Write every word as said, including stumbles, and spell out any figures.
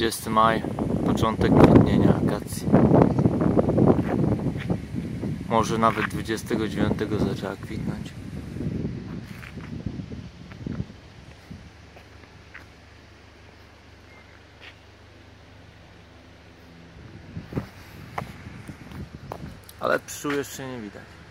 dwudziesty maja, początek kwitnienia akacji. Może nawet dwudziestego dziewiątego zaczęła kwitnąć. Ale pszczół jeszcze nie widać.